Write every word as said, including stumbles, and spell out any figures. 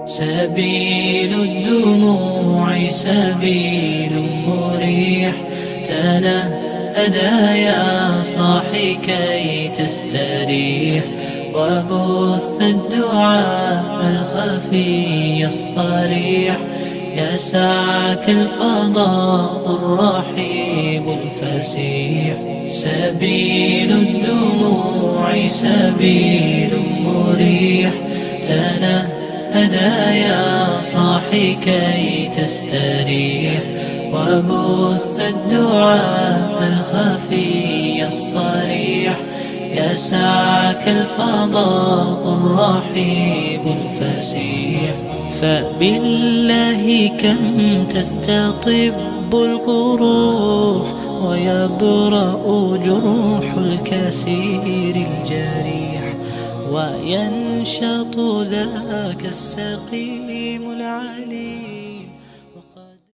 سبيل الدموع سبيل مريح، تنهدى يا صاحي كي تستريح، وبث الدعاء الخفي الصريح، يسعك الفضاء الرحيب الفسيح. سبيل الدموع سبيل مريح، تنهدى يا صاحي كي تستريح، وبث الدعاء الخفي الصريح، يسعك الفضاء الرحيب الفسيح. فبالله كم تستطب القروح، ويبرأ جروح الكسير الجريح، وينشط ذاك السقيم العليل.